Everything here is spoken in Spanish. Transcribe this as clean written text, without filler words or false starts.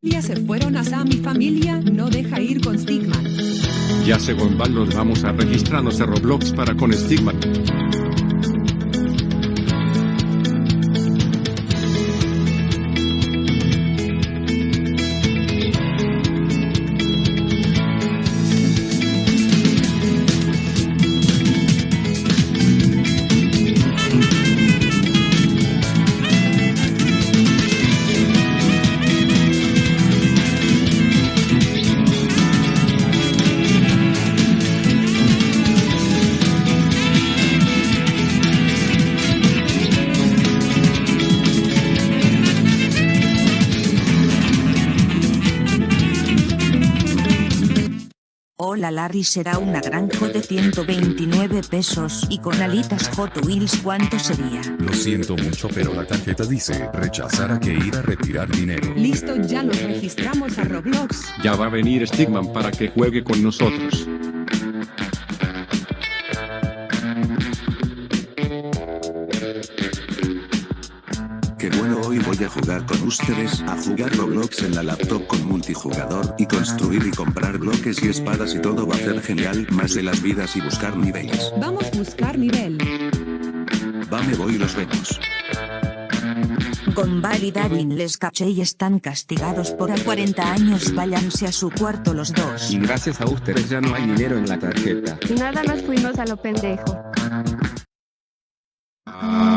Ya se fueron a mi familia, no deja ir con Stigman. Ya sé, Gombal, nos vamos a registrarnos a Roblox para con Stigman. Hola Larry, será una granja de 129 pesos y con alitas Hot Wheels, ¿cuánto sería? Lo siento mucho, pero la tarjeta dice rechazar, a que ir a retirar dinero. Listo, ya nos registramos a Roblox. Ya va a venir Stigman para que juegue con nosotros. Qué bueno, hoy voy a jugar con ustedes, a jugar Roblox en la laptop con multijugador, y construir y comprar bloques y espadas y todo va a ser genial, más de las vidas y buscar niveles. Vamos a buscar nivel. Va, me voy, los vemos. Gombal y Darwin les caché y están castigados por a 40 años, váyanse a su cuarto los dos. Y gracias a ustedes ya no hay dinero en la tarjeta. Nada, nos fuimos a lo pendejo.